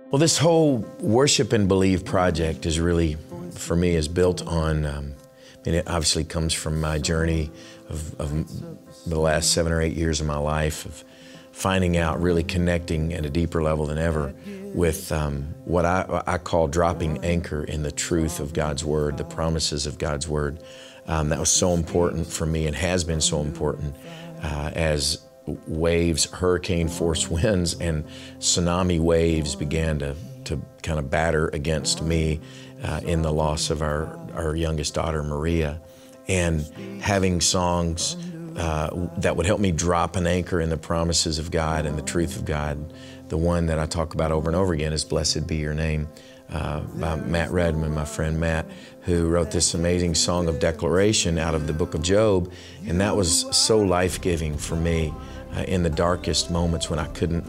Well, this whole Worship and Believe project is really, for me, is built on, it obviously comes from my journey of the last 7 or 8 years of my life, of finding out, really connecting at a deeper level than ever with what I call dropping anchor in the truth of God's Word, the promises of God's Word. That was so important for me and has been so important as waves, hurricane force winds and tsunami waves began to kind of batter against me in the loss of our youngest daughter, Maria. And having songs that would help me drop an anchor in the promises of God and the truth of God. The one that I talk about over and over again is Blessed Be Your Name by Matt Redman, my friend Matt, who wrote this amazing song of declaration out of the book of Job. And that was so life-giving for me in the darkest moments when I couldn't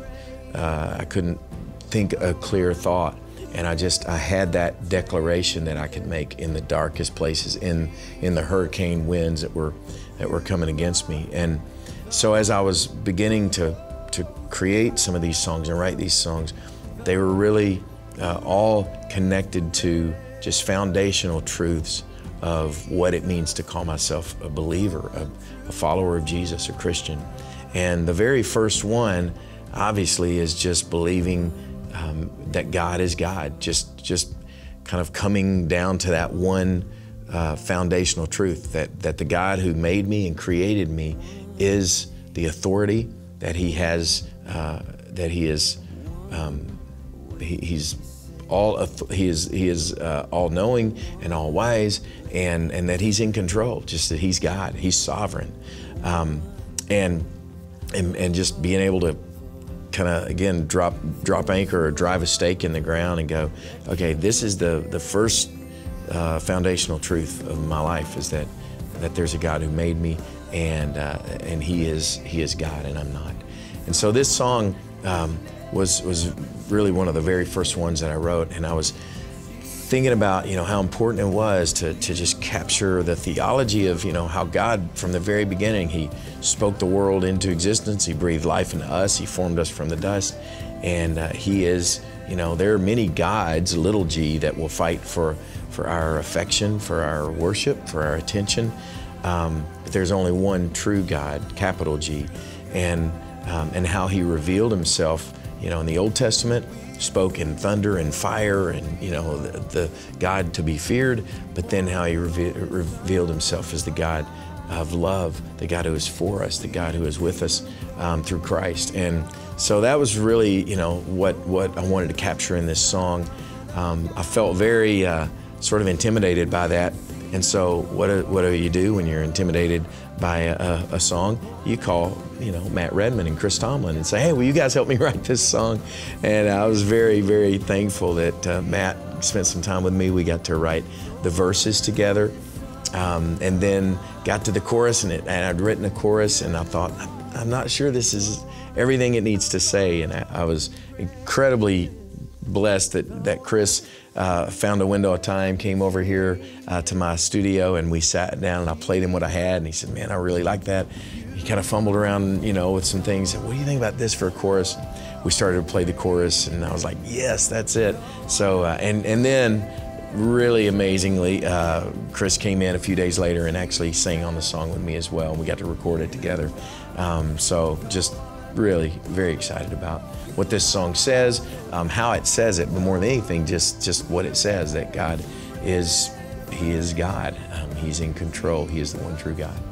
think a clear thought. And I had that declaration that I could make in the darkest places, in the hurricane winds that were coming against me. And so as I was beginning to create some of these songs and write these songs, they were really all connected to just foundational truths of what it means to call myself a believer, a follower of Jesus, a Christian. And the very first one, obviously, is just believing that God is God, just kind of coming down to that one foundational truth, that the God who made me and created me is the authority, that He has, that He is, He is all-knowing and all-wise, and that He's in control, just that He's God, He's sovereign. And just being able to kind of, again, drop anchor or drive a stake in the ground and go, okay, this is the first foundational truth of my life, is that there's a God who made me, and He is God and I'm not. And so this song was really one of the very first ones that I wrote, and I was thinking about, how important it was to just capture the theology of, how God, from the very beginning, He spoke the world into existence. He breathed life into us. He formed us from the dust. And He is, there are many gods, little g, that will fight for our affection, for our worship, for our attention. But there's only one true God, capital G. And how He revealed Himself, in the Old Testament, spoke in thunder and fire and, the God to be feared, but then how He revealed Himself as the God of love, the God who is for us, the God who is with us through Christ. And so that was really, what I wanted to capture in this song. I felt very sort of intimidated by that. And so what do you do when you're intimidated by a song? You call, Matt Redman and Chris Tomlin and say, hey, will you guys help me write this song? And I was very, very thankful that Matt spent some time with me. We got to write the verses together, and then got to the chorus, and I'd written a chorus, and I thought, I'm not sure this is everything it needs to say. And I was incredibly blessed that Chris found a window of time, came over here to my studio, and we sat down and I played him what I had, and he said, man, I really like that. He kind of fumbled around, with some things. What do you think about this for a chorus? We started to play the chorus, and I was like, yes, that's it. So, and then really amazingly, Chris came in a few days later and actually sang on the song with me as well. We got to record it together. So just really very excited about what this song says, how it says it, but more than anything, just what it says, that God is, He is God. He's in control. He is the one true God.